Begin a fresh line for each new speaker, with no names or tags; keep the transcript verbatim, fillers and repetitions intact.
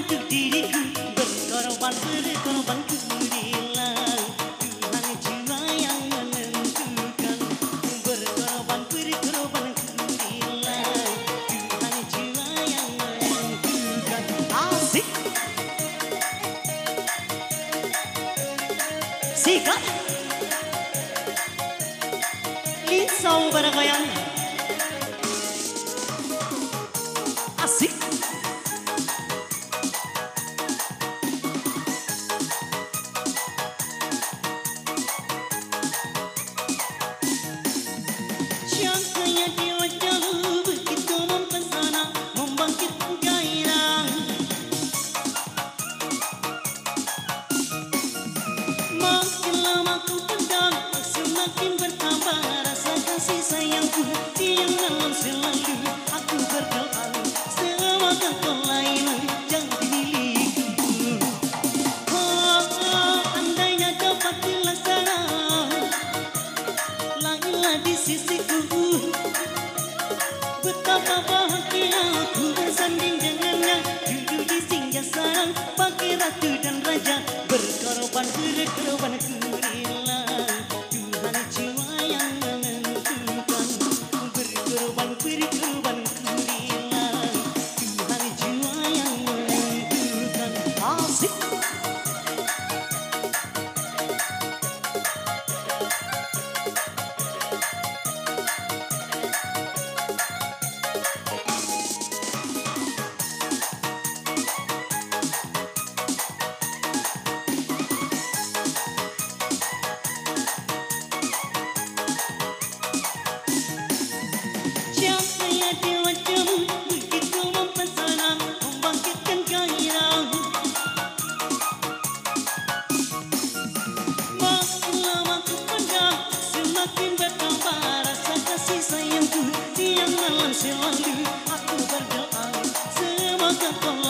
untuk diriku, berkorban berkorban ku rela. Tuhan jiwa yang menentukan, berkorban berkorban ku rela. Tuhan jiwa yang menentukan. Asik. Sikat. Linsau bergoyang. Asik. Cahaya di wajahmu begitu mempesona, membangkitkan gairah. Makin lama ku pendam, semakin bertambah rasa kasih sayangku. Yang dalam selalu aku berdoa, semoga kau lain jadi milikku. Oh, oh, andainya dapat dilaksana, Laila di sisiku. Betapa bahagia aku bersanding dengannya, duduk di singgah sarang pakai ratu dan raja, berkorban berkorban ku rela. Tuhan jiwa yang menentukan, berkorban berkorban ku rela. Tuhan jiwa yang menentukan. Asik. Cahaya di wajahmu begitu mempesona, membangkitkan gairah. Makin lama ku pendam, semakin bertambah rasa kasih sayangku. Yang dalam selalu aku berdoa, semoga kau